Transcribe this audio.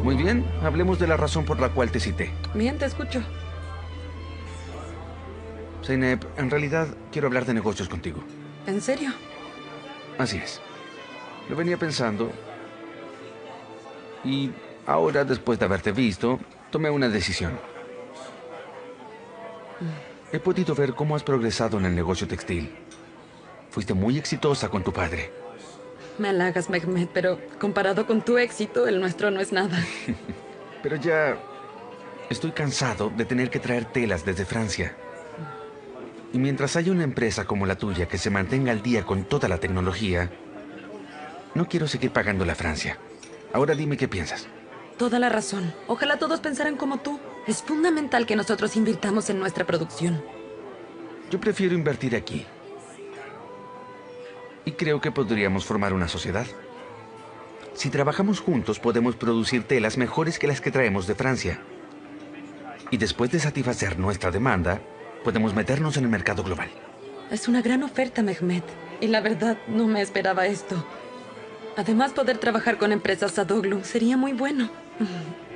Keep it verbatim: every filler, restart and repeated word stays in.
Muy bien, hablemos de la razón por la cual te cité. Bien, te escucho. Zeynep, en realidad quiero hablar de negocios contigo. ¿En serio? Así es. Lo venía pensando. Y ahora, después de haberte visto, tomé una decisión. He podido ver cómo has progresado en el negocio textil. Fuiste muy exitosa con tu padre. Me halagas, Mehmet, pero comparado con tu éxito, el nuestro no es nada. Pero ya estoy cansado de tener que traer telas desde Francia. Y mientras haya una empresa como la tuya que se mantenga al día con toda la tecnología, no quiero seguir pagándole a Francia. Ahora dime qué piensas. Toda la razón. Ojalá todos pensaran como tú. Es fundamental que nosotros invirtamos en nuestra producción. Yo prefiero invertir aquí. Y creo que podríamos formar una sociedad. Si trabajamos juntos, podemos producir telas mejores que las que traemos de Francia. Y después de satisfacer nuestra demanda, podemos meternos en el mercado global. Es una gran oferta, Mehmet. Y la verdad, no me esperaba esto. Además, poder trabajar con empresas Sadoglu sería muy bueno.